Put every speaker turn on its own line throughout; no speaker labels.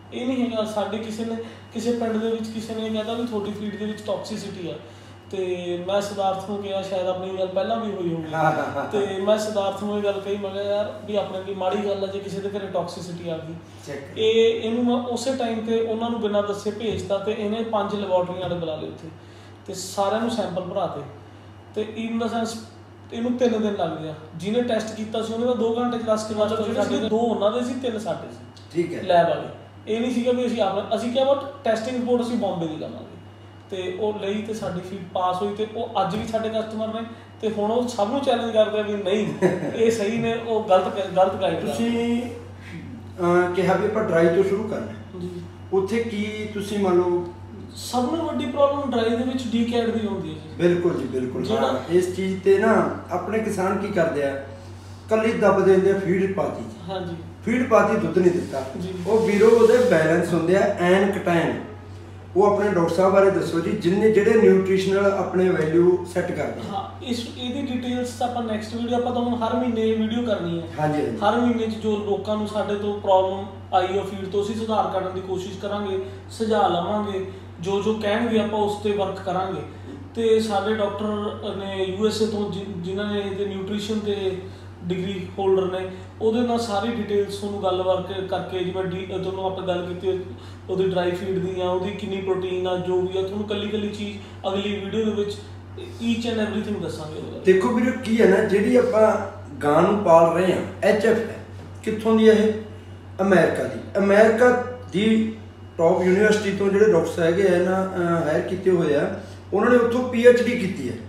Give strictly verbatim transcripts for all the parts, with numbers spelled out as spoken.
ਇਹ ਨਹੀਂ ਹੈਗਾ। ਸਾਡੇ ਕਿਸੇ ਨੇ ਕਿਸੇ ਪਿੰਡ ਦੇ ਵਿੱਚ ਕਿਸੇ ਨੇ ਕਹਿਤਾ ਵੀ ਤੁਹਾਡੀ ਫੀਡ ਦੇ ਵਿੱਚ ਟੌਕਸਿਸਿਟੀ ਆ, ਤੇ ਮੈਂ ਸਿਧਾਰਥ ਨੂੰ ਕਿਹਾ, ਸ਼ਾਇਦ ਆਪਣੀ ਗੱਲ ਪਹਿਲਾਂ ਵੀ ਹੋਈ ਹੋਊਗੀ, ਤੇ ਮੈਂ ਸਿਧਾਰਥ ਨੂੰ ਇਹ ਗੱਲ ਕਹੀ, ਮੈਂ ਕਿਹਾ ਯਾਰ ਵੀ ਆਪਣੇ ਲਈ ਮਾੜੀ ਗੱਲ ਆ ਜੇ ਕਿਸੇ ਦੇ ਘਰੇ ਟੌਕਸਿਸਿਟੀ ਆ ਗਈ। ਇਹ ਇਹਨੂੰ ਮੈਂ ਉਸੇ ਟਾਈਮ 'ਤੇ ਉਹਨਾਂ ਨੂੰ ਬਿਨਾਂ ਦੱਸੇ ਭੇਜਤਾ, ਤੇ ਇਹਨੇ ਪੰਜ ਲੈਬੋਰਟਰੀਆਂ ਵਾਲੇ ਬੁਲਾ ਲਏ ਉੱਥੇ, ਤੇ ਸਾਰਿਆਂ ਨੂੰ ਸੈਂਪਲ ਭਰਾਤੇ, ਤੇ ਇਨ ਦਾ ਸੈਂਸ ਇਹਨੂੰ ਤਿੰਨ ਦਿਨ ਲੱਗ ਗਿਆ। ਜਿਹਨੇ ਟੈਸਟ ਕੀਤਾ ਸੀ ਉਹਨੇ ਤਾਂ ਦੋ ਘੰਟੇ 'ਚ ਦੱਸ ਕੇ ਬਾਅਦ ਸਾਡੇ ਦੋ ਉਹਨਾਂ ਦੇ ਸੀ, ਤਿੰਨ ਸਾਡੇ ਸੀ, ਠੀਕ ਹੈ, ਲੈਬ ਵਾਲੇ। ਇਹ ਨਹੀਂ ਸੀਗਾ ਵੀ ਅਸੀਂ ਆਪ ਅਸੀਂ ਕਿਹਾ ਬਟ ਟੈਸਟਿੰਗ ਰਿਪੋਰਟ ਅਸੀਂ ਬੰਬੇ ਦੀ ਲਵਾਂਗੇ, ਤੇ ਉਹ ਲਈ ਤੇ ਸਾਡੀ ਫੀਡ ਪਾਸ ਹੋਈ, ਤੇ ਉਹ ਅੱਜ ਵੀ ਸਾਡੇ ਕਸਟਮਰ ਨੇ, ਤੇ ਹੁਣ ਉਹ ਸਭ ਨੂੰ ਚੈਲੰਜ ਕਰਦੇ ਆ ਵੀ ਨਹੀਂ ਇਹ ਸਹੀ ਨੇ, ਉਹ ਗਲਤ ਗਲਤ ਗਾਈਡ।
ਤੁਸੀਂ ਕਿਹਾ ਵੀ ਆਪਾਂ ਡਰਾਈ ਤੋਂ ਸ਼ੁਰੂ ਕਰਨਾ ਜੀ, ਉੱਥੇ ਕੀ ਤੁਸੀਂ ਮੰਨ ਲਓ
ਸਭ ਨੂੰ ਵੱਡੀ ਪ੍ਰੋਬਲਮ ਡਰਾਈ ਦੇ ਵਿੱਚ ਡੀਕੈਡ ਦੀ ਹੁੰਦੀ ਹੈ ਜੀ।
ਬਿਲਕੁਲ ਜੀ ਬਿਲਕੁਲ। ਹਾਂ, ਇਸ ਚੀਜ਼ ਤੇ ਨਾ ਆਪਣੇ ਕਿਸਾਨ ਕੀ ਕਰਦੇ ਆ, ਕੱਲੀ ਦੱਬ ਦਿੰਦੇ ਆ ਫੀਡ ਪਾਤੀ, ਹਾਂਜੀ ਫੀਡ ਪਾਤੀ ਦੁੱਧ ਨਹੀਂ ਦਿੱਤਾ, ਉਹ ਵੀਰੋ ਉਹਦੇ ਬੈਲੈਂਸ ਹੁੰਦੇ ਆ ਐਨ ਕਟਾਇਨ। ਉਹ ਆਪਣੇ ਡਾਕਟਰ ਸਾਹਿਬ ਬਾਰੇ ਦੱਸੋ ਜੀ, ਜਿੰਨੇ ਜਿਹੜੇ ਨਿਊਟ੍ਰੀਸ਼ਨਲ ਆਪਣੇ ਵੈਲਿਊ ਸੈੱਟ ਕਰਦੇ।
ਹਾਂ, ਇਸ ਇਹਦੀ ਡਿਟੇਲਸ ਤਾਂ ਆਪਾਂ ਨੈਕਸਟ ਵੀਡੀਓ ਆਪਾਂ ਤੁਹਾਨੂੰ ਹਰ ਮਹੀਨੇ ਵੀਡੀਓ ਕਰਨੀ ਹੈ।
ਹਾਂਜੀ,
ਹਰ ਮਹੀਨੇ 'ਚ ਜੋ ਲੋਕਾਂ ਨੂੰ ਸਾਡੇ ਤੋਂ ਪ੍ਰੋਬਲਮ ਆਈ ਹੈ ਫੀਡ ਤੋਂ, ਅਸੀਂ ਸੁਧਾਰ ਕਰਨ ਦੀ ਕੋਸ਼ਿਸ਼ ਕਰਾਂਗੇ, ਸੁਝਾਅ ਲਵਾਂਗੇ, ਜੋ ਜੋ ਕਹਿਣਗੇ ਆਪਾਂ ਉਸ 'ਤੇ ਵਰਕ ਕਰਾਂਗੇ। ਤੇ ਸਾਡੇ ਡਾਕਟਰ ਨੇ ਯੂ ਐਸ ਏ ਤੋਂ ਜਿਨ੍ਹਾਂ ਨੇ ਇਹਦੇ ਨਿਊਟ੍ਰੀਸ਼ਨ ਦੇ ਡਿਗਰੀ ਹੋਲਡਰ ਨੇ, ਉਹਦੇ ਨਾਲ ਸਾਰੀ ਡਿਟੇਲਸ ਤੁਹਾਨੂੰ ਗੱਲਬਾਤ ਕਰਕੇ, ਜਿਵੇਂ ਡੀ ਤੁਹਾਨੂੰ ਆਪਾਂ ਗੱਲ ਕੀਤੀ ਉਹਦੀ ਡਰਾਈ ਫੀਡ ਦੀ ਜਾਂ ਉਹਦੀ ਕਿੰਨੀ ਪ੍ਰੋਟੀਨ ਆ, ਜੋ ਵੀ ਆ, ਤੁਹਾਨੂੰ ਕੱਲੀ ਕੱਲੀ ਚੀਜ਼ ਅਗਲੀ ਵੀਡੀਓ ਦੇ ਵਿੱਚ ਈਚ ਐਂਡ ਐਵਰੀਥਿੰਗ ਦੱਸਾਂਗੇ।
ਦੇਖੋ ਵੀਰੇ ਕੀ ਹੈ ਨਾ, ਜਿਹੜੀ ਆਪਾਂ ਗਾਂ ਨੂੰ ਪਾਲ ਰਹੇ ਹਾਂ, ਐਚ ਐਫ ਹੈ, ਕਿੱਥੋਂ ਦੀ ਹੈ ਇਹ? ਅਮਰੀਕਾ ਦੀ। ਅਮਰੀਕਾ ਦੀ ਟੌਪ ਯੂਨੀਵਰਸਿਟੀ ਤੋਂ ਜਿਹੜੇ ਡਾਕਟਰਸ ਹੈਗੇ ਆ ਨਾ ਹਾਇਰ ਕੀਤੇ ਹੋਏ ਆ, ਉਹਨਾਂ ਨੇ ਉੱਥੋਂ ਪੀ ਐਚ ਡੀ ਕੀਤੀ ਹੈ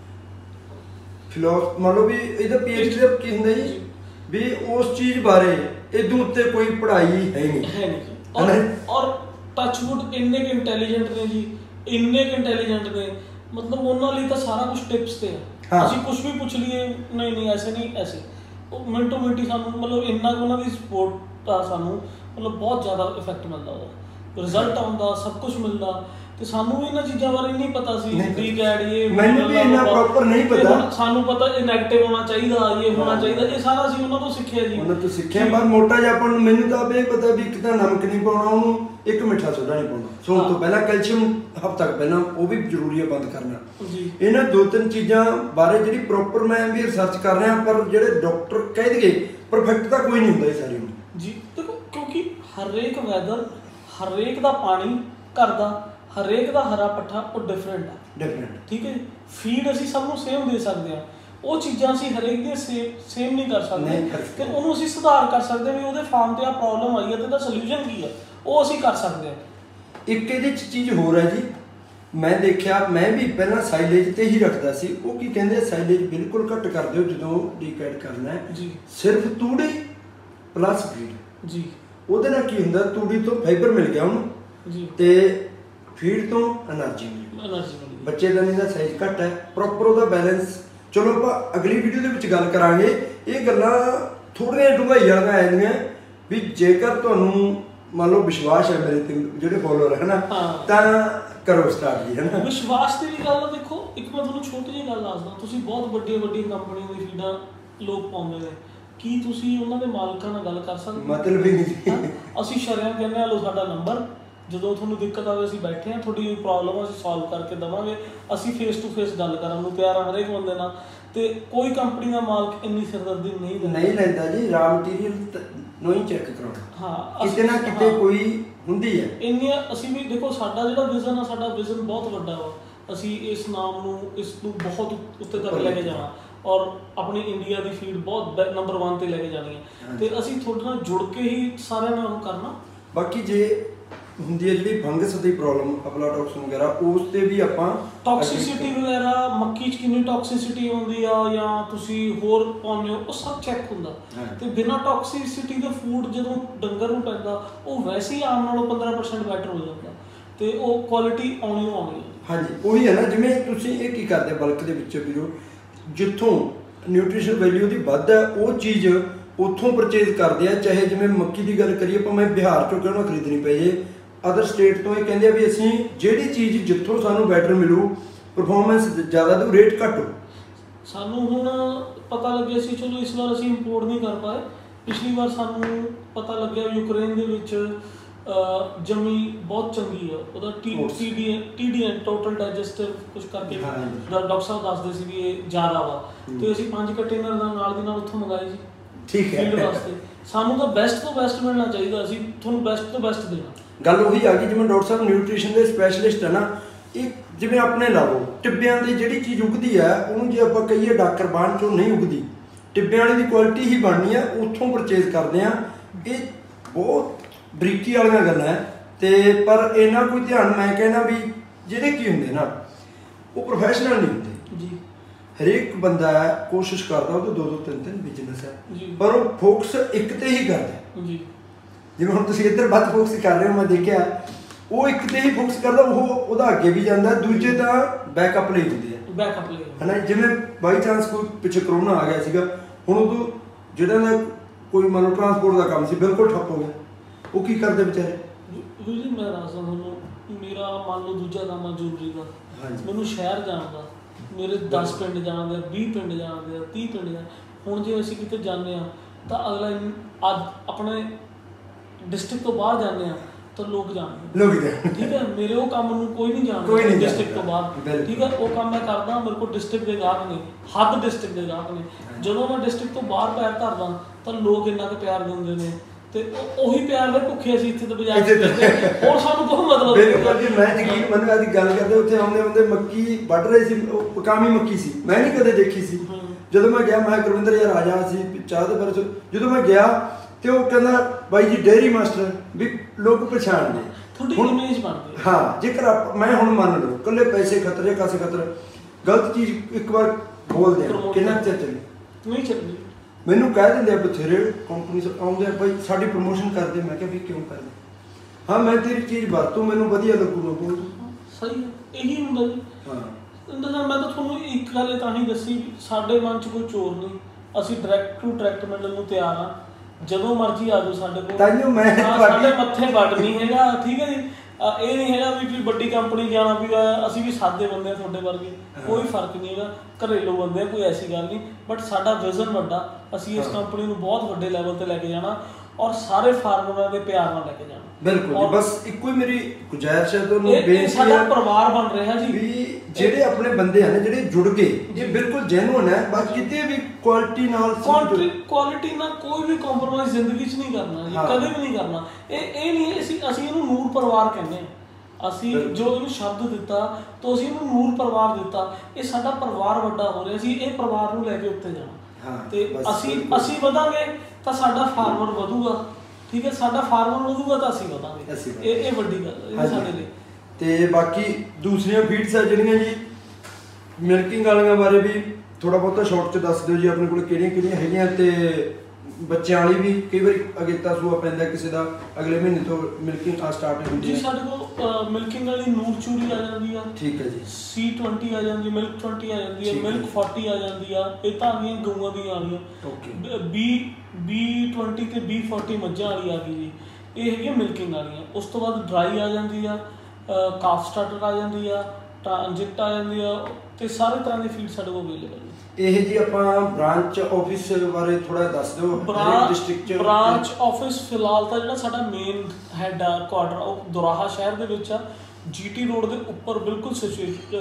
ਫਿਲੋਸ ਮੰਨ ਲਓ ਵੀ ਇਹਦਾ ਪੀ ਐਚ ਡੀ ਦਾ ਕੀ ਹੁੰਦਾ ਜੀ, ਵੀ ਉਸ ਚੀਜ਼ ਬਾਰੇ ਇਹਦੇ ਉੱਤੇ ਕੋਈ ਪੜ੍ਹਾਈ ਹੈ ਨਹੀਂ ਹੈ
ਨਹੀਂ। ਔਰ ਟੱਚਵੁੱਡ ਇੰਨੇ ਕੁ ਇੰਟੈਲੀਜੈਂਟ ਨੇ ਜੀ, ਇੰਨੇ ਕੁ ਇੰਟੈਲੀਜੈਂਟ ਨੇ, ਮਤਲਬ ਉਹਨਾਂ ਲਈ ਤਾਂ ਸਾਰਾ ਕੁਝ ਟਿਪਸ ਤੇ ਆ। ਅਸੀਂ ਕੁਝ ਵੀ ਪੁੱਛ ਲਈਏ, ਨਹੀਂ ਨਹੀਂ ਐਸੇ ਨਹੀਂ ਐਸੇ, ਉਹ ਮਿੰਟੋ ਮਿੰਟ ਹੀ ਸਾਨੂੰ ਮਤਲਬ ਇੰਨਾ ਕੁ ਉਹਨਾਂ ਦੀ ਸਪੋਰਟ ਆ, ਸਾਨੂੰ ਮਤਲਬ ਬਹੁਤ ਜ਼ਿਆਦਾ ਇਫੈਕਟ ਮਿਲਦਾ, ਉਹਦਾ ਰਿਜ਼ਲਟ ਆਉਂਦਾ, ਸਭ ਕੁਝ ਮਿਲਦਾ। ਤੇ ਸਾਨੂੰ ਵੀ ਇਹਨਾਂ ਚੀਜ਼ਾਂ ਬਾਰੇ ਨਹੀਂ ਪਤਾ ਸੀ, ਡੀਕੈਡ ਇਹ
ਮੈਨੂੰ ਵੀ ਇੰਨਾ ਪ੍ਰੋਪਰ ਨਹੀਂ ਪਤਾ।
ਸਾਨੂੰ ਪਤਾ ਇਹ ਨੈਗੇਟਿਵ ਹੋਣਾ ਚਾਹੀਦਾ, ਇਹ ਹੋਣਾ ਚਾਹੀਦਾ, ਇਹ ਸਾਰਾ ਅਸੀਂ ਉਹਨਾਂ ਤੋਂ ਸਿੱਖਿਆ ਜੀ।
ਉਹਨਾਂ ਤੋਂ ਸਿੱਖਿਆ, ਪਰ ਮੋਟਾ ਜਿਹਾ ਆਪਾਂ ਨੂੰ ਮੈਨੂੰ ਤਾਂ ਇਹ ਪਤਾ ਵੀ ਇੱਕ ਤਾਂ ਨਮਕ ਨਹੀਂ ਪਾਉਣਾ ਉਹਨੂੰ, ਇੱਕ ਮਿੱਠਾ ਸੋਡਾ ਨਹੀਂ ਪਾਉਣਾ, ਸੌਣ ਤੋਂ ਪਹਿਲਾਂ ਕੈਲਸ਼ੀਅਮ ਹਫ਼ਤਾ ਤੱਕ ਪਹਿਲਾਂ ਉਹ ਵੀ ਜ਼ਰੂਰੀ ਹੈ ਬੰਦ ਕਰਨਾ ਜੀ। ਇਹਨਾਂ ਦੋ ਤਿੰਨ ਚੀਜ਼ਾਂ ਬਾਰੇ ਜਿਹੜੀ ਪ੍ਰੋਪਰ ਮੈਂ ਵੀ ਰਿਸਰਚ ਕਰ ਰਿਹਾ, ਪਰ ਜਿਹੜੇ ਡਾਕਟਰ ਕਹਿ ਦੇਗੇ ਪਰਫੈਕਟ ਤਾਂ ਕੋਈ ਨਹੀਂ ਹੁੰਦਾ ਇਹ ਸਾਰੀ
ਜੀ। ਦੇਖੋ ਕਿਉਂਕਿ ਹਰੇਕ ਵੈਦਰ, ਹਰੇਕ ਦਾ ਪਾਣੀ, ਘਰ ਦਾ ਹਰੇਕ ਦਾ ਹਰਾ ਪੱਠਾ ਉਹ ਡਿਫਰੈਂਟ ਆ, ਡਿਫਰੈਂਟ ਠੀਕ ਹੈ ਜੀ। ਫੀਡ ਅਸੀਂ ਸਭ ਨੂੰ ਸੇਮ ਦੇ ਸਕਦੇ ਹਾਂ, ਉਹ ਚੀਜ਼ਾਂ ਅਸੀਂ ਹਰੇਕ ਦੀਆਂ ਸੇਮ ਸੇਮ ਨਹੀਂ ਕਰ ਸਕਦੇ, ਤੇ ਉਹਨੂੰ ਅਸੀਂ ਸੁਧਾਰ ਕਰ ਸਕਦੇ ਵੀ ਉਹਦੇ ਫਾਰਮ ਤੇ ਆ ਪ੍ਰੋਬਲਮ ਆਈ ਹੈ ਤੇ ਇਹਦਾ ਸੋਲੂਸ਼ਨ ਕੀ ਹੈ, ਉਹ ਅਸੀਂ ਕਰ ਸਕਦੇ ਹਾਂ।
ਇੱਕ ਇਹਦੇ 'ਚ ਚੀਜ਼ ਹੋਰ ਹੈ ਜੀ, ਮੈਂ ਦੇਖਿਆ, ਮੈਂ ਵੀ ਪਹਿਲਾਂ ਸਾਈਲੇਜ ਤੇ ਹੀ ਰੱਖਦਾ ਸੀ, ਉਹ ਕੀ ਕਹਿੰਦੇ ਸਾਈਲੇਜ ਬਿਲਕੁਲ ਘੱਟ ਕਰ ਦਿਓ ਜਦੋਂ ਡੀਕੈਡ ਕਰਨਾ ਹੈ ਜੀ, ਸਿਰਫ ਤੂੜੀ ਪਲੱਸ ਫੀਡ ਜੀ। ਉਹਦੇ ਨਾਲ ਕੀ ਹੁੰਦਾ, ਤੂੜੀ ਤੋਂ ਫਾਈਬਰ ਮਿਲ ਗਿਆ ਉਹਨੂੰ ਜੀ, ਤੇ ਫੀਡ ਤੋਂ ਐਨਰਜੀ ਮਿਲੀ, ਬੱਚੇ ਦਾ ਨਹੀਂ ਦਾ ਸਾਈਜ਼ ਘੱਟ ਹੈ, ਪ੍ਰੋਪਰ ਉਹਦਾ ਬੈਲੈਂਸ। ਚਲੋ ਆਪਾਂ ਅਗਲੀ ਵੀਡੀਓ ਦੇ ਵਿੱਚ ਗੱਲ ਕਰਾਂਗੇ, ਇਹ ਗੱਲਾਂ ਥੋੜ੍ਹੀਆਂ ਡੂੰਘਾਈ ਵਾਲੀਆਂ ਆ ਜਾਂਦੀਆਂ ਵੀ ਜੇਕਰ ਤੁਹਾਨੂੰ ਮੰਨ ਲਓ ਵਿਸ਼ਵਾਸ ਹੈ ਮੇਰੇ ਤੇ ਜਿਹੜੇ ਫੋਲੋਅਰ ਹੈ ਨਾ, ਤਾਂ ਕਰੋ ਸਟਾਰਟ ਜੀ, ਹੈ ਨਾ।
ਵਿਸ਼ਵਾਸ ਦੀ ਵੀ ਗੱਲ ਦੇਖੋ, ਇੱਕ ਮੈਂ ਤੁਹਾਨੂੰ ਛੋਟੀ ਜਿਹੀ ਗੱਲ ਦੱਸਦਾ, ਤੁਸੀਂ ਬਹੁਤ ਵੱਡੀਆਂ ਵੱਡੀਆਂ ਕੰਪਨੀਆਂ ਦੀ ਫੀਡਾਂ ਲੋਕ ਪਾਉਂਦੇ ਨੇ, ਕੀ ਤੁਸੀਂ ਉਹਨਾਂ ਦੇ ਮਾਲਕਾਂ ਨਾਲ ਗੱਲ ਕਰ ਸਕਦੇ?
ਮਤਲਬ ਹੀ ਨਹੀਂ।
ਅਸੀਂ ਸ਼ਰਮ ਕਹਿੰਦੇ ਆ, ਲਓ ਸਾਡਾ ਨੰਬਰ, ਜਦੋਂ ਤੁਹਾਨੂੰ ਦਿੱਕਤ ਆਵੇ ਅਸੀਂ ਬੈਠੇ ਹਾਂ, ਤੁਹਾਡੀ ਪ੍ਰੋਬਲਮ ਅਸੀਂ ਸੋਲਵ ਕਰਕੇ ਦੇਵਾਂਗੇ, ਅਸੀਂ ਫੇਸ ਟੂ ਫੇਸ ਗੱਲ ਕਰਨ ਨੂੰ ਤਿਆਰ ਹਾਂ ਹਰੇਕ ਬੰਦੇ ਨਾਲ। ਤੇ ਕੋਈ ਕੰਪਨੀ ਦਾ ਮਾਲਕ ਇੰਨੀ ਸਿਰਦਰਦੀ ਨਹੀਂ ਲੈਂਦਾ
ਨਹੀਂ ਲੈਂਦਾ ਜੀ, ਰਾ ਮਟੀਰੀਅਲ ਨੂੰ ਹੀ ਚੈੱਕ ਕਰਾਉਣਾ, ਹਾਂ ਕਿਤੇ ਨਾ ਕਿਤੇ ਕੋਈ ਹੁੰਦੀ ਹੈ ਇੰਨੀਆਂ। ਅਸੀਂ ਵੀ ਦੇਖੋ ਸਾਡਾ ਜਿਹੜਾ ਵਿਜ਼ਨ ਆ, ਸਾਡਾ ਵਿਜ਼ਨ ਬਹੁਤ ਵੱਡਾ ਵਾ, ਅਸੀਂ ਇਸ ਨਾਮ ਨੂੰ ਇਸ ਨੂੰ ਬਹੁਤ ਉੱਤੇ ਤੱਕ ਲੈ ਕੇ ਜਾਣਾ, ਔਰ ਆਪਣੀ ਇੰਡੀਆ ਦੀ ਫੀਡ ਬਹੁਤ ਨੰਬਰ ਵਨ ਤੇ ਲੈ ਕੇ ਜਾਣੀ ਹੈ, ਤੇ ਅਸੀਂ ਤੁਹਾਡੇ ਨਾਲ ਜੁੜ ਕੇ ਹੀ ਸਾਰਿਆਂ ਨਾਲ ਉਹ ਕਰਨਾ। ਬਾਕੀ ਜੇ ਹੁੰਦੀ ਹੈ ਜਿਹੜੀ ਫੰਗਸ ਦੀ ਪ੍ਰੋਬਲਮ, ਅਫਲਾਟੌਕਸਿਨ ਵਗੈਰਾ, ਉਸ ਤੇ ਵੀ ਆਪਾਂ
ਟੌਕਸਿਸਿਟੀ ਵਗੈਰਾ, ਮੱਕੀ 'ਚ ਕਿੰਨੀ ਟੌਕਸਿਸਿਟੀ ਹੁੰਦੀ ਆ ਜਾਂ ਤੁਸੀਂ ਹੋਰ ਪਾਉਂਦੇ ਹੋ, ਉਹ ਸਭ ਚੈੱਕ ਹੁੰਦਾ। ਤੇ ਬਿਨਾਂ ਟੌਕਸਿਸਿਟੀ ਦੇ ਫੂਡ ਜਦੋਂ ਡੰਗਰ ਨੂੰ ਪੈਂਦਾ, ਉਹ ਵੈਸੇ ਹੀ ਆਮ ਨਾਲੋਂ ਪੰਦਰਾਂ ਪਰਸੈਂਟ ਬੈਟਰ ਹੋ ਜਾਂਦਾ, ਤੇ ਉਹ ਕੁਆਲਿਟੀ ਆਉਣੀ ਆਉਣੀ ਹੈ।
ਹਾਂਜੀ ਉਹੀ ਹੈ ਨਾ, ਜਿਵੇਂ ਤੁਸੀਂ ਇਹ ਕੀ ਕਰਦੇ ਬਲਕ ਦੇ ਵਿੱਚ ਵੀਰੋ, ਜਿੱਥੋਂ ਨਿਊਟ੍ਰੀਸ਼ਨ ਵੈਲਿਊ ਦੀ ਵੱਧ ਹੈ ਉਹ ਚੀਜ਼ ਉੱਥੋਂ ਪਰਚੇਜ਼ ਕਰਦੇ ਆ। ਚਾਹੇ ਜਿਵੇਂ ਮੱਕੀ ਦੀ ਗੱਲ ਕਰੀਏ, ਭਾਵੇਂ ਬਿਹਾਰ ਚੋਂ ਕਿਉਂ ਨਾ ਖਰੀਦਣੀ ਪਏ ਜੇ, ਅਦਰ ਸਟੇਟ ਤੋਂ ਇਹ ਕਹਿੰਦੇ ਆ ਵੀ ਅਸੀਂ ਜਿਹੜੀ ਚੀਜ਼ ਜਿੱਥੋਂ ਸਾਨੂੰ ਬੈਟਰ ਮਿਲੂ, ਪਰਫਾਰਮੈਂਸ ਜ਼ਿਆਦਾ ਤੇ ਰੇਟ ਘੱਟ ਹੋ।
ਸਾਨੂੰ ਹੁਣ ਪਤਾ ਲੱਗਿਆ ਸੀ, ਚਲੋ ਇਸ ਵਾਰ ਅਸੀਂ ਇੰਪੋਰਟ ਨਹੀਂ ਕਰ ਪਾਏ, ਪਿਛਲੀ ਵਾਰ ਸਾਨੂੰ ਪਤਾ ਲੱਗਿਆ ਯੂਕਰੇਨ ਦੇ ਵਿੱਚ ਜਮੀ ਬਹੁਤ ਚੰਗੀ ਆ ਉਹਦਾ T T D T D N total digestive ਕੁਝ ਕਰਕੇ ਡਾਕਟਰ ਸਾਹਿਬ ਦੱਸਦੇ ਸੀ ਵੀ ਇਹ ਜ਼ਿਆਦਾ ਵਾ ਤੇ ਅਸੀਂ ਪੰਜ ਕੰਟੇਨਰ ਦਾ ਨਾਲ ਦੀ ਨਾਲ ਉੱਥੋਂ ਮੰਗਾਏ ਜੀ
ਠੀਕ ਹੈ
ਫੀਲਡ ਵਾਸਤੇ। ਸਾਨੂੰ ਤਾਂ ਬੈਸਟ ਤੋਂ ਬੈਸਟ ਮਿਲਣਾ ਚਾਹੀਦਾ, ਅਸੀਂ ਤੁਹਾਨੂੰ ਬੈਸਟ ਤੋਂ ਬੈਸਟ ਦੇਣਾ।
ਗੱਲ ਉਹੀ ਆ ਗਈ ਜਿਵੇਂ ਡਾਕਟਰ ਸਾਹਿਬ ਨਿਊਟ੍ਰੀਸ਼ਨ ਦੇ ਸਪੈਸ਼ਲਿਸਟ ਹੈ ਨਾ, ਇਹ ਜਿਵੇਂ ਆਪਣੇ ਲਾ ਲਓ ਟਿੱਬਿਆਂ ਦੀ ਜਿਹੜੀ ਚੀਜ਼ ਉਗਦੀ ਹੈ ਉਹਨੂੰ ਜੇ ਆਪਾਂ ਕਹੀਏ ਡਾਕਰ ਬਾਣ ਚੋਂ ਨਹੀਂ ਉਗਦੀ, ਟਿੱਬਿਆਂ ਵਾਲੀ ਦੀ ਕੁਆਲਿਟੀ ਹੀ ਬਣਨੀ ਹੈ, ਉੱਥੋਂ ਪਰਚੇਜ਼ ਕਰਦੇ ਆ। ਇਹ ਬਹੁਤ ਬਰੀਕੀ ਵਾਲੀਆਂ ਗੱਲਾਂ ਹੈ ਤੇ ਪਰ ਇਹਨਾਂ ਕੋਈ ਧਿਆਨ ਮੈਂ ਕਹਿਣਾ ਵੀ ਜਿਹੜੇ ਕੀ ਹੁੰਦੇ ਨਾ ਉਹ ਪ੍ਰੋਫੈਸ਼ਨਲ ਨਹੀਂ ਹੁੰਦੇ
ਜੀ।
ਹਰੇਕ ਬੰਦਾ ਕੋਸ਼ਿਸ਼ ਕਰਦਾ ਉਹਦੇ ਦੋ ਦੋ ਤਿੰਨ ਤਿੰਨ ਬਿਜ਼ਨਸ ਹੈ ਪਰ ਉਹ ਫੋਕਸ ਇੱਕ ਤੇ ਹੀ ਕਰਦਾ
ਜੀ।
ਜਿਵੇਂ ਹੁਣ ਤੁਸੀਂ ਇੱਧਰ ਵੱਧ ਫੋਕਸ ਕਰ ਰਹੇ ਹੋ, ਮੈਂ ਦੇਖਿਆ ਉਹ ਇੱਕ ਤੇ ਹੀ ਫੋਕਸ ਕਰਦਾ, ਉਹ ਉਹਦਾ ਅੱਗੇ ਵੀ ਜਾਂਦਾ, ਦੂਜੇ ਤਾਂ ਬੈਕਅਪ ਲਈ ਹੁੰਦੇ ਆ
ਬੈਕਅਪ ਲਈ
ਹੈ ਨਾ। ਜਿਵੇਂ ਬਾਈ ਚਾਂਸ ਕੋਈ ਪਿੱਛੇ ਕਰੋਨਾ ਆ ਗਿਆ ਸੀਗਾ, ਹੁਣ ਉਦੋਂ ਜਿਹੜਾ ਨਾ ਕੋਈ ਮੰਨ ਲਓ ਟਰਾਂਸਪੋਰਟ ਦਾ ਕੰਮ ਸੀ ਬਿਲਕੁਲ ਠੱਪ ਹੋ ਗਿਆ, ਉਹ ਕੀ ਕਰਦੇ ਵਿਚਾਰੇ?
ਜੀ ਮੈਂ ਦੱਸਦਾ ਤੁਹਾਨੂੰ, ਮੇਰਾ ਮੰਨ ਲਓ ਦੂਜਾ ਕੰਮ ਆ ਜੂਲਰੀ ਦਾ, ਮੈਨੂੰ ਸ਼ਹਿਰ ਜਾਣ ਦਾ, ਮੇਰੇ ਦਸ ਪਿੰਡ ਜਾਣਦੇ ਆ, ਵੀਹ ਪਿੰਡ ਜਾਣਦੇ ਆ, ਤੀਹ ਪਿੰਡ ਜਾਣ। ਹੁਣ ਜੇ ਅਸੀਂ ਕਿਤੇ ਜਾਂਦੇ ਹਾਂ ਤਾਂ ਅਗਲਾ ਅੱਜ ਆਪਣੇ ਡਿਸਟ੍ਰਿਕਟ ਤੋਂ ਬਾਹਰ ਜਾਂਦੇ ਹਾਂ ਤਾਂ ਲੋਕ ਜਾਣਦੇ
ਲੋਕ
ਠੀਕ ਹੈ। ਮੇਰੇ ਉਹ ਕੰਮ ਨੂੰ ਕੋਈ ਨਹੀਂ ਜਾਣਦਾ ਡਿਸਟ੍ਰਿਕਟ ਤੋਂ ਬਾਹਰ, ਠੀਕ ਹੈ। ਉਹ ਕੰਮ ਮੈਂ ਕਰਦਾ, ਮੇਰੇ ਕੋਲ ਡਿਸਟ੍ਰਿਕਟ ਦੇ ਗਾਹਕ ਨੇ, ਹੱਦ ਡਿਸਟ੍ਰਿਕਟ ਦੇ ਗਾਹਕ ਨੇ। ਜਦੋਂ ਮੈਂ ਡਿਸਟ੍ਰਿਕਟ ਤੋਂ ਬਾਹਰ ਪੈਰ ਧਰਦਾ ਤਾਂ ਲੋਕ ਇੰਨਾ ਕੁ ਪਿਆਰ ਦਿੰਦੇ ਨੇ ਤੇ ਉਹੀ ਪਿਆਰ ਦੇ ਭੁੱਖੇ ਅਸੀਂ ਇੱਥੇ ਤੋਂ ਬਜਾਏ ਹੋਰ ਸਾਨੂੰ ਕੋਈ ਮਤਲਬ
ਬਿਲਕੁਲ ਜੀ। ਮੈਂ ਯਕੀਨ ਮੰਨੋ ਆਦੀ ਗੱਲ ਕਰਦੇ ਉੱਥੇ ਆਉਂਦੇ ਆਉਂਦੇ ਮੱਕੀ ਵੱਢ ਰਹੇ ਸੀ, ਉਹ ਪਕਾਮੀ ਮੱਕੀ ਸੀ, ਮੈਂ ਨਹੀਂ ਕਦੇ ਦੇਖੀ ਸੀ। ਜਦੋਂ ਮੈਂ ਗਿਆ ਮੈਂ ਗੁਰਵਿੰਦਰ ਯਾਰ ਆ ਜਾ ਸੀ ਚਾਹ ਦੇ ਬਾਰੇ, ਜਦੋਂ ਮੈਂ ਗਿਆ ਤੇ ਉਹ ਕਹਿੰਦਾ ਬਾਈ ਜੀ ਡੇਅਰੀ ਮਾਸਟਰ, ਵੀ ਲੋਕ ਪਛਾਣਦੇ
ਤੁਹਾਡੀ ਇਮੇਜ ਬਣਦੀ।
ਹਾਂ ਜੇਕਰ ਮੈਂ ਹੁਣ ਮੰਨ ਲਓ ਇਕੱਲੇ ਪੈਸੇ ਖਤਰੇ ਕਾਸੇ ਖਤਰ ਗਲਤ ਚੀਜ਼ ਇੱਕ ਵਾਰ ਬੋਲਦੇ ਆ ਕਿੰਨਾ ਚਿਰ ਚੱਲੇ
ਨਹੀਂ ਚੱਲਦੀ।
ਮੈਨੂੰ ਕਹਿ ਦਿੰਦੇ ਆ ਬਥੇਰੇ ਕੰਪਨੀ ਆਉਂਦੇ ਆ ਬਾਈ ਸਾਡੀ ਪ੍ਰਮੋਸ਼ਨ ਕਰਦੇ, ਮੈਂ ਕਿਹਾ ਵੀ ਕਿਉਂ ਕਰਦੇ? ਹਾਂ ਮੈਂ ਤੇਰੀ ਚੀਜ਼ ਵਰਤੂ ਮੈਨੂੰ ਵਧੀਆ ਲੱਗੂਗਾ ਬੋਲ।
ਸਹੀ ਹੈ, ਇਹੀ ਹੁੰਦਾ ਜੀ। ਹਾਂ ਮੈਂ ਤਾਂ ਤੁਹਾਨੂੰ ਇੱਕ ਗੱਲ ਤਾਂ ਹੀ ਦੱਸੀ, ਸਾਡੇ ਮਨ 'ਚ ਕੋਈ ਚੋਰ ਨਹੀਂ, ਅਸੀਂ ਡਾਇਰੈਕਟ ਟੂ ਡਾਇਰੈਕਟ ਮਿਲਣ ਨੂੰ ਤਿਆਰ ਹਾਂ, ਜਦੋਂ ਮਰਜ਼ੀ ਆ ਜਾਓ ਸਾਡੇ ਕੋਲ।
ਤਾਂਹੀਓ ਮੈਂ
ਸਾਡੇ ਮੱਥੇ ਵੱਢ ਨਹੀਂ ਹੈਗਾ, ਠੀਕ ਹੈ ਜੀ। ਇਹ ਨਹੀਂ ਹੈਗਾ ਵੀ ਕੋਈ ਵੱਡੀ ਕੰਪਨੀ ਜਾਣਾ ਵੀ ਅਸੀਂ ਵੀ ਸਾਦੇ ਬੰਦੇ ਆ ਤੁਹਾਡੇ ਵਰਗੇ, ਕੋਈ ਫਰਕ ਨਹੀਂ ਹੈਗਾ, ਘਰੇਲੂ ਬੰਦੇ ਆ, ਕੋਈ ਐਸੀ ਗੱਲ ਨਹੀਂ। ਬਟ ਸਾਡਾ ਵਿਜ਼ਨ ਵੱਡਾ, ਅਸੀਂ ਇਸ ਕੰਪਨੀ ਨੂੰ ਬਹੁਤ ਵੱਡੇ ਲੈਵਲ ਤੇ ਲੈ ਕੇ ਜਾਣਾ ਔਰ ਸਾਰੇ ਫਾਰਮਰਾਂ ਦੇ ਪਿਆਰ ਨਾਲ ਲੈ ਕੇ ਜਾਣਾ।
ਬਿਲਕੁਲ, ਬਸ ਇੱਕੋ ਹੀ ਮੇਰੀ ਗੁਜ਼ਾਰਿਸ਼ ਹੈ ਤੁਹਾਨੂੰ,
ਬੇਨਤੀ ਹੈ, ਸਾਡਾ ਪਰਿਵਾਰ ਬਣ ਰਿਹਾ ਜੀ
ਵੀ ਜਿਹੜੇ ਆਪਣੇ ਬੰਦੇ ਹਨ ਜਿਹੜੇ ਜੁੜ ਗਏ ਇਹ ਬਿਲਕੁਲ ਜੈਨੂਇਨ ਹੈ, ਬਸ ਕਿਤੇ ਵੀ ਕੁਆਲਿਟੀ ਨਾਲ
ਕੁਆਲਿਟੀ ਨਾਲ ਕੋਈ ਵੀ ਕੰਪਰੋਮਾਈਜ਼ ਜ਼ਿੰਦਗੀ 'ਚ ਨਹੀਂ ਕਰਨਾ ਜੀ, ਕਦੇ ਵੀ ਨਹੀਂ ਕਰਨਾ। ਇਹ ਇਹ ਨਹੀਂ ਅਸੀਂ ਅਸੀਂ ਇਹਨੂੰ ਨੂਰ ਪਰਿਵਾਰ ਕਹਿੰਦੇ ਹਾਂ। ਅਸੀਂ ਜੋ ਇਹਨੂੰ ਸ਼ਬਦ ਦਿੱਤਾ ਤਾਂ ਅਸੀਂ ਇਹਨੂੰ ਨੂਰ ਪਰਿਵਾਰ ਦਿੱਤਾ। ਇਹ ਸਾਡਾ ਪਰਿਵਾਰ ਵੱਡਾ ਹੋ ਰਿਹਾ, ਅਸੀਂ ਇਹ ਪਰਿਵਾਰ ਨੂੰ ਲੈ ਕੇ ਉੱਤੇ ਜਾਣਾ ਤੇ ਅਸੀਂ ਅਸੀਂ ਵਧਾਂਗੇ ਤਾਂ ਸਾਡਾ ਫਾਰਮਰ ਵਧੂਗਾ, ਠੀਕ ਹੈ। ਸਾਡਾ ਫਾਰਮਰ ਵਧੂਗਾ ਤਾਂ ਅਸੀਂ ਵਧਾਂਗੇ, ਇਹ ਇਹ ਵੱਡੀ ਗੱਲ ਹੈ ਸਾਡੇ ਲਈ।
ਤੇ ਬਾਕੀ ਦੂਸਰੀਆਂ ਫੀਡਸ ਆ ਜਿਹੜੀਆਂ ਜੀ ਮਿਲਕਿੰਗ ਵਾਲੀਆਂ ਬਾਰੇ ਵੀ ਥੋੜਾ ਬਹੁਤਾ ਸ਼ਾਰਟ 'ਚ ਦੱਸ ਦਿਓ ਜੀ, ਆਪਣੇ ਕੋਲ ਕਿਹੜੀਆਂ ਕਿਹੜੀਆਂ ਹੈਗੀਆਂ। ਤੇ ਬੱਚਿਆਂ ਵਾਲੀ ਵੀ ਕਈ ਵਾਰੀ ਅਗੇਤਾ ਸੂਆ ਪੈਂਦਾ ਕਿਸੇ ਦਾ, ਅਗਲੇ ਮਹੀਨੇ ਤੋਂ ਮਿਲਕਿੰਗ ਆ ਸਟਾਰਟ ਹੁੰਦੀ ਹੈ
ਜੀ। ਸਾਡੇ ਕੋਲ ਮਿਲਕਿੰਗ ਵਾਲੀ ਨੂਰ ਚੂਰੀ ਆ ਜਾਂਦੀ ਆ,
ਠੀਕ ਹੈ ਜੀ।
ਸੀ ਟਵੰਟੀ ਆ ਜਾਂਦੀ, ਮਿਲਕ ਟਵੰਟੀ ਆ ਜਾਂਦੀ ਹੈ, ਮਿਲਕ ਫੋਰਟੀ ਆ ਜਾਂਦੀ ਆ। ਇਹ ਤਾਂ ਆ ਗਈਆਂ ਗਊਆਂ ਦੀਆਂ ਆ ਗਈਆਂ। ਬੀ ਬੀ ਟਵੰਟੀ ਤੇ ਬੀ ਫੋਰਟੀ ਮੱਝਾਂ ਵਾਲੀ ਆ ਗਈ ਜੀ, ਇਹ ਹੈਗੀਆਂ ਮਿਲਕਿੰਗ ਵਾਲੀਆਂ। ਉਸ ਤੋਂ ਬਾਅਦ ਡਰਾਈ ਆ ਜਾਂਦੀ ਆ, ਕਾਫ ਸਟਾਰਟਰ ਆ ਜਾਂਦੀ ਆ, ਟ੍ਰਾਂਜਿਟ ਆ ਜਾਂਦੀ ਆ, ਤੇ ਸਾਰੇ ਤਰ੍ਹਾਂ ਦੀ ਫੀਡ ਸਾਡੇ ਕੋਲ ਅਵੇਲੇਬਲ ਹੈ।
ਇਹ ਜੀ ਆਪਾਂ ਬ੍ਰਾਂਚ ਆਫਿਸ ਬਾਰੇ ਥੋੜਾ ਦੱਸ ਦਿਓ।
ਡਿਸਟ੍ਰਿਕਟ ਚ ਬ੍ਰਾਂਚ ਆਫਿਸ ਫਿਲਹਾਲ ਤਾਂ ਜਿਹੜਾ ਸਾਡਾ ਮੇਨ ਹੈਡ ਆ ਕੁਆਟਰ ਉਹ ਦੁਰਾਹਾ ਸ਼ਹਿਰ ਦੇ ਵਿੱਚ ਆ, ਜੀਟੀ ਰੋਡ ਦੇ ਉੱਪਰ ਬਿਲਕੁਲ ਸਿਚੁਏਟ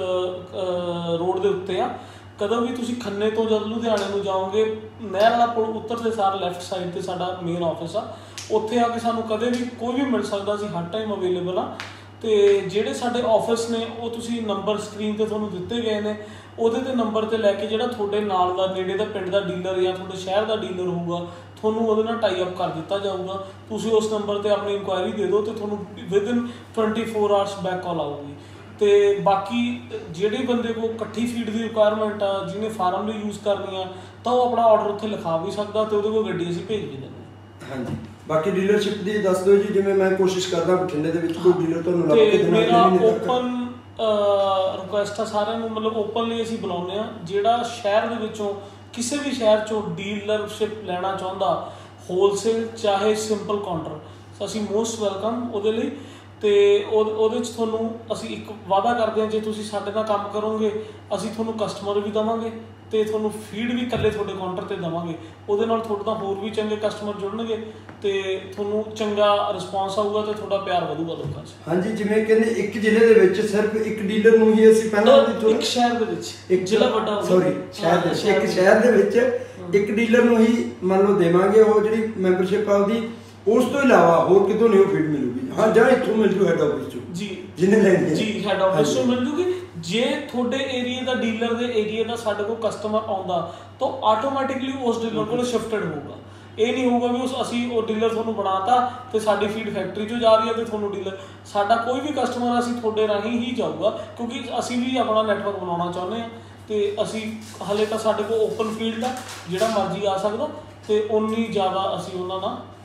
ਰੋਡ ਦੇ ਉੱਤੇ ਆ। ਕਦੋਂ ਵੀ ਤੁਸੀਂ ਖੰਨੇ ਤੋਂ ਜਦ ਲੁਧਿਆਣੇ ਨੂੰ ਜਾਓਗੇ, ਨਹਿਰ ਵਾਲਾ ਪੁਲ ਉੱਤਰਦੇ ਸਾਰ ਲੈਫਟ ਸਾਈਡ ਤੇ ਸਾਡਾ ਮੇਨ ਆਫਿਸ ਆ। ਉੱਥੇ ਆ ਕੇ ਸਾਨੂੰ ਕਦੇ ਵੀ ਕੋਈ ਵੀ ਮਿਲ ਸਕਦਾ, ਅਸੀਂ ਹਰ ਟਾਈਮ ਅਵੇਲੇਬਲ ਆ। ਤੇ ਜਿਹੜੇ ਸਾਡੇ ਆਫਿਸ ਨੇ ਉਹ ਤੁਸੀਂ ਨੰਬਰ ਸਕਰੀਨ ਤੇ ਤੁਹਾਨੂੰ ਦਿੱਤੇ ਗਏ ਨੇ, ਉਹਦੇ ਤੇ ਨੰਬਰ ਤੇ ਲੈ ਕੇ ਜਿਹੜਾ ਤੁਹਾਡੇ ਨਾਲ ਦਾ ਨੇੜੇ ਦਾ ਪਿੰਡ ਦਾ ਡੀਲਰ ਜਾਂ ਤੁਹਾਡੇ ਸ਼ਹਿਰ ਦਾ ਡੀਲਰ ਹੋਊਗਾ, ਤੁਹਾਨੂੰ ਉਹਦੇ ਨਾਲ ਟਾਈ ਅਪ ਕਰ ਦਿੱਤਾ ਜਾਊਗਾ। ਤੁਸੀਂ ਉਸ ਨੰਬਰ ਤੇ ਆਪਣੀ ਇਨਕੁਆਇਰੀ ਦੇ ਦਿਓ ਤੇ ਤੁਹਾਨੂੰ within twenty four hours back call ਆਊਗੀ। ਤੇ ਬਾਕੀ ਜਿਹੜੇ ਬੰਦੇ ਕੋਲ ਇਕੱਠੀ ਫੀਡ ਦੀ ਰਿਕੁਆਇਰਮੈਂਟ ਆ, ਜਿਹਨੇ ਫਾਰਮ ਲਈ ਯੂਜ਼ ਕਰਨੀ ਆ, ਤਾਂ ਉਹ ਆਪਣਾ ਆਰਡਰ ਉੱਥੇ ਲਿਖਾ ਵੀ ਸਕਦਾ ਤੇ ਉਹਦੇ ਕੋਲ ਗੱਡੀ ਅਸੀਂ ਭੇਜ ਵੀ ਦਿੰਦੇ ਹਾਂ।
ਹਾਂਜੀ, ਬਾਕੀ ਡੀਲਰਸ਼ਿਪ ਦੀ ਦੱਸ ਦਿਓ ਜੀ। ਜਿਵੇਂ ਮੈਂ ਕੋਸ਼ਿਸ਼ ਕਰਦਾ ਬਠਿੰਡੇ ਦੇ ਵਿੱਚ ਕੋਈ ਡੀਲਰ ਤੁਹਾਨੂੰ ਲੱਭ ਕੇ ਦੇਣਾ।
ਮੇਰਾ ਓਪਨ ਰਿਕੁਐਸਟ ਆ ਸਾਰਿਆਂ ਨੂੰ, ਮਤਲਬ ਓਪਨਲੀ ਅਸੀਂ ਬੁਲਾਉਂਦੇ ਹਾਂ, ਜਿਹੜਾ ਸ਼ਹਿਰ ਦੇ ਵਿੱਚੋਂ ਕਿਸੇ ਵੀ ਸ਼ਹਿਰ 'ਚੋਂ ਡੀਲਰਸ਼ਿਪ ਲੈਣਾ ਚਾਹੁੰਦਾ, ਹੋਲਸੇਲ ਚਾਹੇ ਸਿੰਪਲ ਕਾਊਂਟਰ, ਅਸੀਂ ਮੋਸਟ ਵੈਲਕਮ ਉਹਦੇ ਲਈ। ਤੇ ਉਹਦੇ 'ਚ ਤੁਹਾਨੂੰ ਅਸੀਂ ਇੱਕ ਵਾਅਦਾ ਕਰਦੇ ਹਾਂ, ਜੇ ਤੁਸੀਂ ਸਾਡੇ ਨਾਲ ਕੰਮ ਕਰੋਗੇ ਅਸੀਂ ਤੁਹਾਨੂੰ ਕਸਟਮਰ ਵੀ ਦੇਵਾਂਗੇ ਤੇ ਤੁਹਾਨੂੰ ਫੀਡ ਵੀ ਇਕੱਲੇ ਤੁਹਾਡੇ ਕਾਊਂਟਰ ਤੇ ਦੇਵਾਂਗੇ। ਉਹਦੇ ਨਾਲ ਤੁਹਾਡੇ ਤਾਂ ਹੋਰ ਵੀ ਚੰਗੇ ਕਸਟਮਰ ਜੁੜਨਗੇ ਤੇ ਤੁਹਾਨੂੰ ਚੰਗਾ ਰਿਸਪੌਂਸ ਆਊਗਾ ਤੇ ਤੁਹਾਡਾ ਪਿਆਰ ਵਧੂਗਾ ਲੋਕਾਂ 'ਚ।
ਹਾਂਜੀ, ਜਿਵੇਂ ਕਹਿੰਦੇ ਇੱਕ ਜ਼ਿਲ੍ਹੇ ਦੇ ਵਿੱਚ ਸਿਰਫ ਇੱਕ ਡੀਲਰ ਨੂੰ ਹੀ ਅਸੀਂ ਪਹਿਲਾਂ
ਇੱਕ ਸ਼ਹਿਰ ਦੇ ਵਿੱਚ ਇੱਕ ਜ਼ਿਲ੍ਹਾ ਵੱਡਾ ਹੋਵੇ,
ਸੌਰੀ ਸ਼ਹਿਰ ਦੇ ਇੱਕ ਸ਼ਹਿਰ ਦੇ ਵਿੱਚ ਇੱਕ ਡੀਲਰ ਨੂੰ ਹੀ ਮੰਨ ਲਓ ਦੇਵਾਂਗੇ ਉਹ ਜਿਹੜੀ ਮੈਂਬਰਸ਼ਿਪ ਆ ਉਹਦੀ। ਉਸ ਤੋਂ ਇਲਾਵਾ ਹੋਰ ਕਿਤੋਂ ਨਹੀਂ ਉਹ ਫੀਡ ਮਿਲੂਗੀ। ਹਾਂ, ਜਾਂ ਇੱਥੋਂ ਮਿਲ ਜੂ ਹੈਡ ਆਫਿਸ ਚੋਂ
ਜੀ
ਜਿਹਨੇ ਲੈਣੀ ਹੈ
ਜੀ, ਹੈਡ ਆਫਿਸ ਤੋਂ ਮਿਲ ਜੂਗੀ। ਜੇ ਤੁਹਾਡੇ ਏਰੀਆ ਦਾ ਡੀਲਰ ਦੇ ਏਰੀਆ ਦਾ ਸਾਡੇ ਕੋਲ ਕਸਟਮਰ ਆਉਂਦਾ ਤਾਂ ਆਟੋਮੈਟਿਕਲੀ ਉਸ ਡੀਲਰ ਕੋਲ ਸ਼ਿਫਟਡ ਹੋਊਗਾ। ਇਹ ਨਹੀਂ ਹੋਊਗਾ ਵੀ ਉਸ ਅਸੀਂ ਉਹ ਡੀਲਰ ਤੁਹਾਨੂੰ ਬਣਾਤਾ ਤੇ ਸਾਡੀ ਫੀਡ ਫੈਕਟਰੀ 'ਚੋਂ ਜਾ ਰਹੀ ਹੈ ਤੇ ਤੁਹਾਨੂੰ ਡੀਲਰ। ਸਾਡਾ ਕੋਈ ਵੀ ਕਸਟਮਰ ਅਸੀਂ ਤੁਹਾਡੇ ਰਾਹੀਂ ਹੀ ਜਾਊਗਾ ਕਿਉਂਕਿ ਅਸੀਂ ਵੀ ਆਪਣਾ ਨੈਟਵਰਕ ਬਣਾਉਣਾ ਚਾਹੁੰਦੇ ਹਾਂ ਤੇ ਅਸੀਂ ਹਲੇ ਤਾਂ ਸਾਡੇ ਕੋਲ ਓਪਨ ਫੀਲਡ ਆ, ਜਿਹੜਾ ਮਰਜ਼ੀ ਆ ਸਕਦਾ ਤੇ ਉਨੀ ਜ਼ਿਆਦਾ ਅਸੀਂ ਉਹਨਾਂ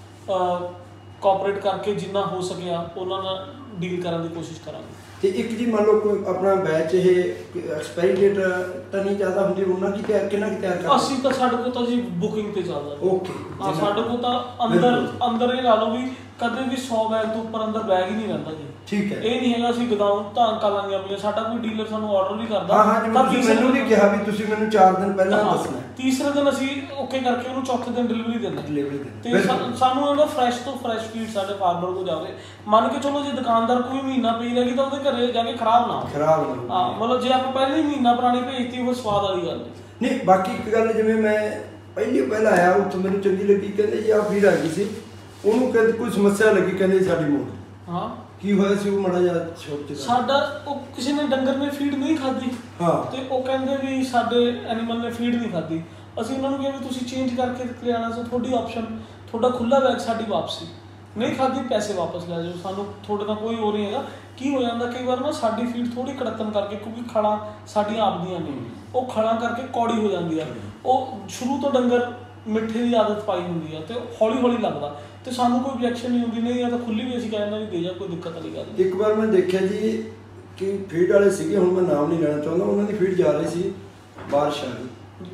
ਨਾਲ ਕੋਆਪਰੇਟ ਕਰਕੇ ਜਿੰਨਾ ਹੋ ਸਕਿਆ ਉਹਨਾਂ ਨਾਲ ਡੀਲ ਕਰਨ ਦੀ ਕੋਸ਼ਿਸ਼ ਕਰਾਂਗੇ।
ਤੇ ਇੱਕ ਜੀ ਮੰਨ ਲਓ ਕੋਈ ਆਪਣਾ ਬੈਚ ਇਹ ਐਕਸਪਾਇਰੀ ਡੇਟ ਤਾਂ ਨਹੀਂ ਜ਼ਿਆਦਾ ਹੁੰਦੀ, ਉਹਨਾਂ ਕੀ ਤਿਆਰ ਕਿੰਨਾ ਕੀ ਤਿਆਰ ਕਰਦੇ?
ਅਸੀਂ ਤਾਂ ਸਾਡੇ ਕੋਲ ਤਾਂ ਜੀ ਬੁਕਿੰਗ ਤੇ ਚੱਲਦਾ।
ਓਕੇ
ਹਾਂ, ਸਾਡੇ ਕੋਲ ਤਾਂ ਅੰਦਰ ਅੰਦਰ ਇਹ ਲਾ ਲਓ ਵੀ ਕਦੇ ਵੀ ਸੌ ਬੈਗ ਤੋਂ ਉੱਪਰ ਅੰਦਰ ਬੈਗ ਹੀ ਨਹੀਂ ਰਹਿੰਦਾ ਜੀ।
ਠੀਕ ਹੈ, ਇਹ
ਨਹੀਂ ਹੈਗਾ ਅਸੀਂ ਗਦਾਮ ਤਾਂ ਕਰ ਲਾਂਗੇ ਆਪਣੀ। ਸਾਡਾ ਕੋਈ ਡੀਲਰ ਸਾਨੂੰ ਆਰਡਰ ਵੀ ਕਰਦਾ
ਹਾਂ ਹਾਂ, ਜਿਵੇਂ ਤੁਸੀਂ ਮੈਨੂੰ ਨਹੀਂ ਕਿਹਾ ਵੀ ਤੁਸੀਂ ਮੈਨੂੰ ਚਾਰ ਦਿਨ ਪਹਿਲਾਂ ਦੱਸਣਾ,
ਤੀਸਰੇ ਦਿਨ ਅਸੀਂ ਓਕੇ ਕਰਕੇ ਉਹਨੂੰ ਚੌਥੇ ਦਿਨ ਡਿਲੀਵਰੀ ਦਿੰਦੇ
ਡਿਲੀਵਰੀ
ਤੇ ਸਾਨੂੰ ਇਹਦਾ ਫਰੈਸ਼ ਤੋਂ ਫਰੈਸ਼ ਫੀਡ ਸਾਡੇ ਫਾਰਮਰ ਕੋਲ ਜਾਵੇ। ਮੰਨ ਕੇ ਚਲੋ ਜੇ ਦੁਕਾਨਦਾਰ ਕੋਈ ਮਹੀਨਾ ਪਈ ਰਹੇਗੀ ਤਾਂ ਉਹਦੇ ਘਰੇ ਜਾ ਕੇ ਖਰਾਬ ਨਾ
ਖਰਾਬ ਨਾ
ਹਾਂ, ਮਤਲਬ ਜੇ ਆਪਾਂ ਪਹਿਲੇ ਹੀ ਮਹੀਨਾ ਪੁਰਾਣੀ ਭੇਜਤੀ ਉਹ ਸਵਾਦ ਵਾਲੀ ਗੱਲ
ਨਹੀਂ। ਬਾਕੀ ਇੱਕ ਗੱਲ ਜਿਵੇਂ ਮੈਂ ਪਹਿਲੀ ਪਹਿਲਾਂ ਆਇਆ ਉੱਥੇ ਮੈਨੂੰ ਚੰਗੀ ਲੱਗੀ, ਕਹਿੰਦੇ ਜੀ ਆਹ ਫੀਡ ਆ ਗਈ ਸੀ, ਉਹਨੂੰ ਕਹਿੰਦੇ ਕੋਈ ਸਮੱਸਿਆ ਲੱਗੀ, ਕਹਿੰਦੇ ਸਾਡੀ ਮੋੜ। ਹਾਂ, ਕੀ ਹੋਇਆ ਸੀ ਉਹ ਮਾੜਾ ਜਿਹਾ ਛੋਟ ਚ
ਸਾਡਾ ਉਹ ਕਿਸੇ ਨੇ ਡੰਗਰ ਨੇ ਫੀਡ ਨਹੀਂ ਖਾਧੀ।
ਹਾਂ,
ਤੇ ਉਹ ਕਹਿੰਦੇ ਵੀ ਸਾਡੇ ਐਨੀਮਲ ਨੇ ਫੀਡ ਨਹੀਂ ਖਾਧੀ। ਅਸੀਂ ਉਹਨਾਂ ਨੂੰ ਕਿਹਾ ਵੀ ਤੁਸੀਂ ਚੇਂਜ ਕਰਕੇ ਲਿਆਉਣਾ ਸੀ, ਤੁਹਾਡੀ ਆਪਸ਼ਨ, ਤੁਹਾਡਾ ਖੁੱਲਾ ਬੈਗ, ਸਾਡੀ ਵਾਪਸੀ। ਨਹੀਂ ਖਾਧੀ ਪੈਸੇ ਵਾਪਸ ਲੈ ਜਾਓ, ਸਾਨੂੰ ਤੁਹਾਡੇ ਨਾਲ ਕੋਈ ਹੋ ਨਹੀਂ ਹੈਗਾ। ਕੀ ਹੋ ਜਾਂਦਾ ਕਈ ਵਾਰ ਨਾ ਸਾਡੀ ਫੀਡ ਥੋੜੀ ਕੜਤਨ ਕਰਕੇ, ਕਿਉਂਕਿ ਖਲਾਂ ਸਾਡੀਆਂ ਆਪਦੀਆਂ ਨਹੀਂ, ਉਹ ਖਲਾਂ ਕਰਕੇ ਕੌੜੀ ਹੋ ਜਾਂਦੀ ਆ। ਉਹ ਸ਼ੁਰੂ ਤੋਂ ਡੰਗਰ ਮਿੱਠੇ ਦੀ ਆਦਤ ਪਾਈ ਹੁੰਦੀ ਆ ਤੇ ਹੌਲੀ ਹੌਲੀ ਲੱਗਦਾ ਤੇ ਸਾਨੂੰ ਕੋਈ objection ਨਹੀਂ ਹੁੰਦੀ। ਨਹੀਂ ਆ ਤਾਂ ਖੁੱਲੀ ਵੀ ਅਸੀਂ ਕਹਿੰਦੇ ਵੀ ਦੇ ਜਾ, ਕੋਈ ਦਿੱਕਤ ਵਾਲੀ ਗੱਲ ਨਹੀਂ।
ਇੱਕ ਵਾਰ ਮੈਂ ਦੇਖਿਆ ਜੀ ਕਿ ਫੀਡ ਵਾਲੇ ਸੀਗੇ, ਹੁਣ ਮੈਂ ਨਾਮ ਨਹੀਂ ਲੈਣਾ ਚਾਹੁੰਦਾ, ਉਹਨਾਂ ਦੀ ਫੀਡ ਜਾ ਰਹੀ ਸੀ, ਬਾਰਿਸ਼ ਆ ਗਈ,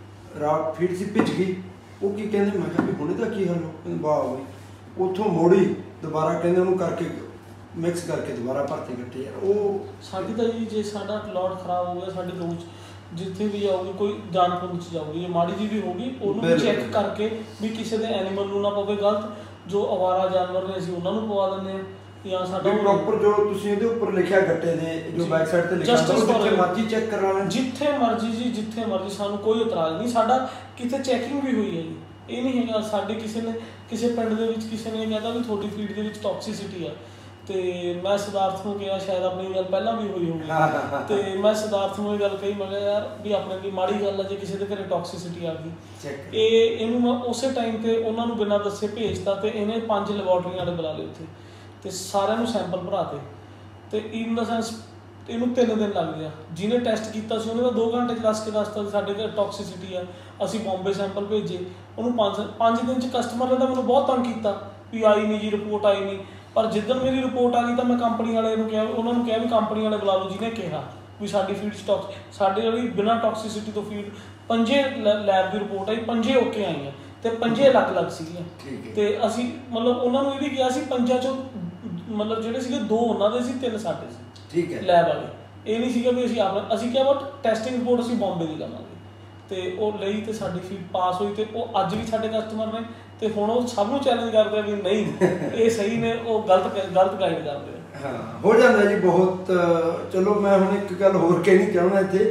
ਰਾਤ ਫੀਡ ਸੀ ਭਿੱਜ ਗਈ। ਉਹ ਕੀ ਕਹਿੰਦੇ, ਮੈਂ ਕਿਹਾ ਵੀ ਹੁਣ ਇਹਦਾ ਕੀ ਹੱਲ ਹੋ? ਕਹਿੰਦੇ ਵਾਹ ਬਈ, ਉੱਥੋਂ ਮੋੜੀ ਦੁਬਾਰਾ, ਕਹਿੰਦੇ ਉਹਨੂੰ ਕਰਕੇ ਮਿਕਸ ਕਰਕੇ ਦੁਬਾਰਾ ਭਰਤੇ ਕੱਟੇ ਯਾਰ। ਉਹ ਸਾਡੀ
ਤਾਂ ਜੀ ਜੇ ਸਾਡਾ ਲੋਟ ਖਰਾਬ ਹੋ ਗਿਆ, ਸਾਡੀ ਰੋਜ਼ ਜਿੱਥੇ ਵੀ ਜਾਊਗੀ ਕੋਈ ਜਾਨ ਪੁੰਨ ਚ ਜਾਊਗੀ, ਜੇ ਮਾੜੀ ਜੀ ਵੀ ਹੋਗੀ ਉਹਨੂੰ ਵੀ ਚੈੱਕ ਕਰਕੇ ਵੀ ਕਿਸੇ ਦੇ ਐਨੀਮਲ ਨੂੰ ਨਾ ਪਵੇ ਗਲਤ। ਜੋ ਅਵਾਰਾ ਜਾਨਵਰ ਨੇ ਅਸੀਂ ਉਹਨਾਂ ਨੂੰ ਪਵਾ ਦਿੰਦੇ ਹਾਂ ਜਾਂ ਸਾਡਾ
ਪ੍ਰੋਪਰ ਜੋ ਤੁਸੀਂ ਇਹਦੇ ਉੱਪਰ ਲਿਖਿਆ ਗੱਟੇ ਦੇ ਜੋ ਬੈਕ ਸਾਈਡ ਤੇ ਲਿਖਿਆ ਜਿੱਥੇ ਮਰਜ਼ੀ ਚੈੱਕ ਕਰਵਾ ਲੈਣ, ਜਿੱਥੇ
ਮਰਜ਼ੀ ਜੀ, ਜਿੱਥੇ ਮਰਜ਼ੀ, ਸਾਨੂੰ ਕੋਈ ਇਤਰਾਜ਼ ਨਹੀਂ। ਸਾਡਾ ਕਿਤੇ ਚੈਕਿੰਗ ਵੀ ਹੋਈ ਹੈ ਜੀ, ਇਹ ਨਹੀਂ ਹੈਗਾ ਸਾਡੇ ਕਿਸੇ ਨੇ ਕਿਸੇ ਪਿੰਡ ਦੇ ਵਿੱਚ ਕਿਸੇ ਨੇ ਕਹਿੰਦਾ ਵੀ ਤੁਹਾਡੀ ਫੀਡ ਦੇ ਵਿੱਚ ਟੌਕਸਿਸਿਟੀ ਆ ਤੇ ਮੈਂ ਸਿਧਾਰਥ ਨੂੰ ਕਿਹਾ, ਸ਼ਾਇਦ ਆਪਣੀ ਗੱਲ ਪਹਿਲਾਂ ਵੀ ਹੋਈ ਹੋਊਗੀ ਤੇ ਮੈਂ ਸਿਧਾਰਥ ਨੂੰ ਇਹ ਗੱਲ ਕਹੀ, ਮੈਂ ਕਿਹਾ ਯਾਰ ਵੀ ਆਪਣੇ ਲਈ ਮਾੜੀ ਗੱਲ ਆ ਜੇ ਕਿਸੇ ਦੇ ਘਰੇ ਟੌਕਸਿਸਿਟੀ ਆ ਗਈ। ਇਹ ਇਹਨੂੰ ਮੈਂ ਉਸੇ ਟਾਈਮ ਤੇ ਉਹਨਾਂ ਨੂੰ ਬਿਨਾਂ ਦੱਸੇ ਭੇਜਤਾ ਤੇ ਇਹਨੇ ਪੰਜ ਲੈਬੋਰਟਰੀਆਂ ਵਾਲੇ ਬੁਲਾ ਲਏ ਉੱਥੇ ਤੇ ਸਾਰਿਆਂ ਨੂੰ ਸੈਂਪਲ ਭਰਾਤੇ ਤੇ ਇਨ ਦਾ ਸੈਂਸ ਇਹਨੂੰ ਤਿੰਨ ਦਿਨ ਲੱਗ ਗਿਆ। ਜਿਹਨੇ ਟੈਸਟ ਕੀਤਾ ਸੀ ਉਹਨੇ ਤਾਂ ਦੋ ਘੰਟੇ 'ਚ ਦੱਸ ਕੇ ਦੱਸਤਾ ਸਾਡੇ ਘਰ ਟੌਕਸਿਸਿਟੀ ਆ। ਅਸੀਂ ਬੰਬੇ ਸੈਂਪਲ ਭੇਜੇ, ਉਹਨੂੰ ਪੰਜ ਪੰਜ ਦਿਨ 'ਚ ਕਸਟਮਰ ਨੇ ਤਾਂ ਮੈਨੂੰ ਬਹੁਤ ਤੰਗ ਕੀਤਾ ਵੀ ਆਈ ਨਹੀਂ ਜੀ, ਰਿਪੋਰਟ ਆਈ ਨਹੀਂ। ਪਰ ਜਿੱਦਣ ਮੇਰੀ ਰਿਪੋਰਟ ਆ ਗਈ ਤਾਂ ਮੈਂ ਕੰਪਨੀ ਵਾਲੇ ਨੂੰ ਕਿਹਾ, ਉਹਨਾਂ ਨੂੰ ਕਿਹਾ ਵੀ ਕੰਪਨੀ ਵਾਲੇ ਬੁਲਾ ਲਓ ਜਿਹਨੇ ਕਿਹਾ ਵੀ ਸਾਡੀ ਫੀਡ ਸਟਾਕ ਸਾਡੇ ਵਾਲੀ ਬਿਨਾਂ ਟੌਕਸਿਸਿਟੀ ਤੋਂ ਫੀਡ। ਪੰਜੇ ਲੈਬ ਦੀ ਰਿਪੋਰਟ ਆਈ, ਪੰਜੇ ਓਕੇ ਆਈਆਂ ਤੇ ਪੰਜੇ ਅਲੱਗ ਅਲੱਗ ਸੀਗੀਆਂ ਤੇ ਅਸੀਂ ਮਤਲਬ ਉਹਨਾਂ ਨੂੰ ਇਹ ਵੀ ਕਿਹਾ ਸੀ ਪੰਜਾਂ 'ਚੋਂ ਮਤਲਬ ਜਿਹੜੇ ਸੀਗੇ ਦੋ ਉਹਨਾਂ ਦੇ ਸੀ, ਤਿੰਨ ਸਾਡੇ ਸੀ। ਠੀਕ ਹੈ, ਲੈਬ ਵਾਲੇ। ਇਹ ਨਹੀਂ ਸੀਗਾ ਵੀ ਅਸੀਂ ਆਪ ਅਸੀਂ ਕਿਹਾ ਬਟ ਟੈਸਟਿੰਗ ਰਿਪੋਰਟ ਅਸੀਂ ਬੰਬੇ ਦੀ ਲਵਾਂਗੇ ਤੇ ਉਹ ਲਈ ਤੇ ਸਾਡੀ ਫੀਡ ਪਾਸ ਹੋਈ ਤੇ ਉਹ ਅੱਜ ਵੀ ਸਾਡੇ ਕਸਟਮਰ ਨੇ ਤੇ ਹੁਣ ਉਹ ਸਭ ਨੂੰ ਚੈਲੰਜ ਕਰਦੇ ਆ ਵੀ ਨਹੀਂ ਇਹ ਸਹੀ ਨੇ, ਉਹ ਗਲਤ ਗਲਤ ਗਾਈਡ ਕਰਦੇ ਆ।
ਹਾਂ, ਹੋ ਜਾਂਦਾ ਜੀ ਬਹੁਤ। ਚਲੋ ਮੈਂ ਹੁਣ ਇੱਕ ਗੱਲ ਹੋਰ ਕਹਿਣੀ ਚਾਹੁੰਦਾ ਇੱਥੇ,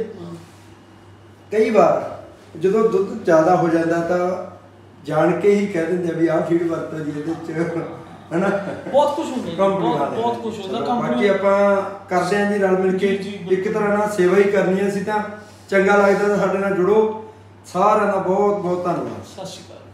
ਕਈ ਵਾਰ ਜਦੋਂ ਦੁੱਧ ਜ਼ਿਆਦਾ ਹੋ ਜਾਂਦਾ ਤਾਂ ਜਾਣ ਕੇ ਹੀ ਕਹਿ ਦਿੰਦੇ ਵੀ ਆਹ ਫੀਡ ਵਰਤੋ ਜੀ ਇਹਦੇ ਚ, ਹਨਾ
ਬਹੁਤ ਕੁਝ ਹੁੰਦਾ, ਬਹੁਤ ਕੁਝ ਹੁੰਦਾ।
ਬਾਕੀ ਆਪਾਂ ਕਰਦੇ ਆਂ ਜੀ ਰਲ ਮਿਲ ਕੇ, ਇੱਕ ਤਰ੍ਹਾਂ ਨਾਲ ਸੇਵਾ ਹੀ ਕਰਨੀ ਹੈ। ਅਸੀਂ ਤਾਂ ਚੰਗਾ ਲੱਗਦਾ ਤਾਂ ਸਾਡੇ ਨਾਲ ਜੁੜੋ। ਸਾਰਿਆਂ ਦਾ ਬਹੁਤ ਬਹੁਤ ਧੰਨਵਾਦ।
ਸਤਿ ਸ਼੍ਰੀ ਅਕਾਲ।